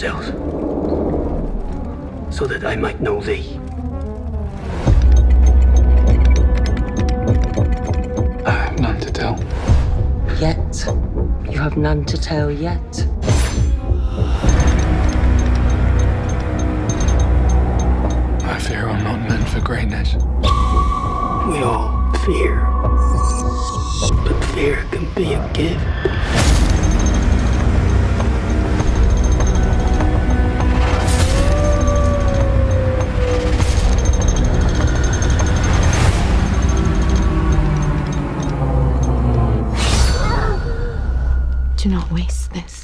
themselves, so that I might know thee. I have none to tell. Yet. You have none to tell yet. I fear I'm not meant for greatness. We all fear, but fear can be a gift. Do not waste this.